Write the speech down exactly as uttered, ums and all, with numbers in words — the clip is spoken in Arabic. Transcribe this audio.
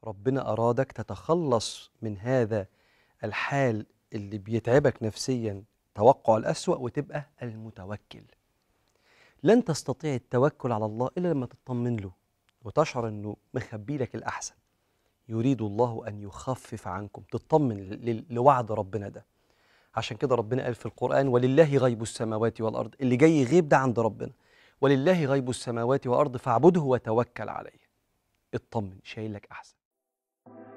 ربنا أرادك تتخلص من هذا الحال اللي بيتعبك نفسيا، توقع الأسوأ، وتبقى المتوكل. لن تستطيع التوكل على الله إلا لما تطمن له وتشعر أنه مخبي لك الأحسن. يريد الله أن يخفف عنكم، تطمن ل- ل- لوعد ربنا ده. عشان كده ربنا قال في القرآن: ولله غيب السماوات والأرض. اللي جاي غيب ده عند ربنا. ولله غيب السماوات والأرض فاعبده وتوكل عليه. اطمن، شايل لك أحسن.